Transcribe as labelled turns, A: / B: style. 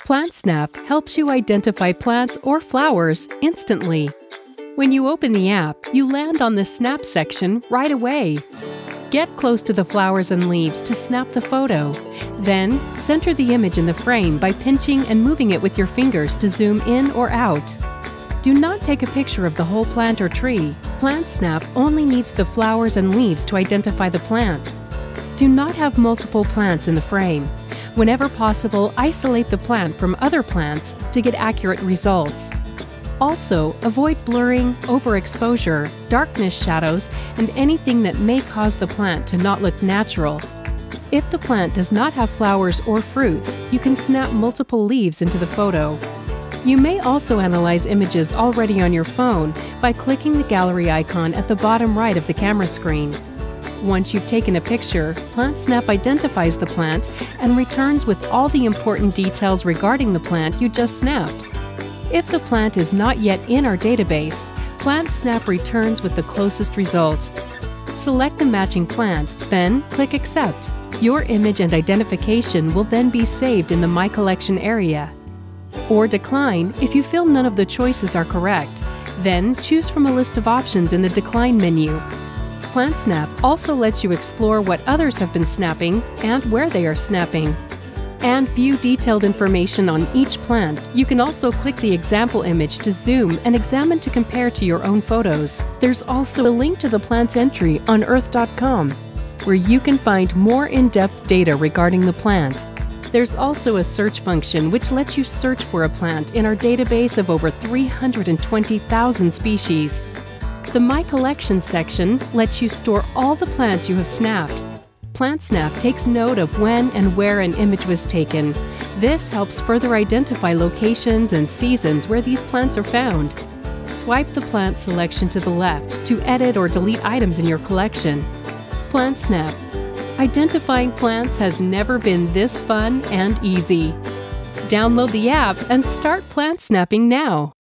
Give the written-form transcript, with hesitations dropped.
A: PlantSnap helps you identify plants or flowers instantly. When you open the app, you land on the Snap section right away. Get close to the flowers and leaves to snap the photo. Then, center the image in the frame by pinching and moving it with your fingers to zoom in or out. Do not take a picture of the whole plant or tree. PlantSnap only needs the flowers and leaves to identify the plant. Do not have multiple plants in the frame. Whenever possible, isolate the plant from other plants to get accurate results. Also, avoid blurring, overexposure, darkness shadows, and anything that may cause the plant to not look natural. If the plant does not have flowers or fruits, you can snap multiple leaves into the photo. You may also analyze images already on your phone by clicking the gallery icon at the bottom right of the camera screen. Once you've taken a picture, PlantSnap identifies the plant and returns with all the important details regarding the plant you just snapped. If the plant is not yet in our database, PlantSnap returns with the closest result. Select the matching plant, then click Accept. Your image and identification will then be saved in the My Collection area. Or decline if you feel none of the choices are correct. Then choose from a list of options in the Decline menu. PlantSnap also lets you explore what others have been snapping and where they are snapping. And view detailed information on each plant. You can also click the example image to zoom and examine to compare to your own photos. There's also a link to the plant's entry on earth.com, where you can find more in-depth data regarding the plant. There's also a search function which lets you search for a plant in our database of over 320,000 species. The My Collection section lets you store all the plants you have snapped. PlantSnap takes note of when and where an image was taken. This helps further identify locations and seasons where these plants are found. Swipe the plant selection to the left to edit or delete items in your collection. PlantSnap. Identifying plants has never been this fun and easy. Download the app and start plant snapping now.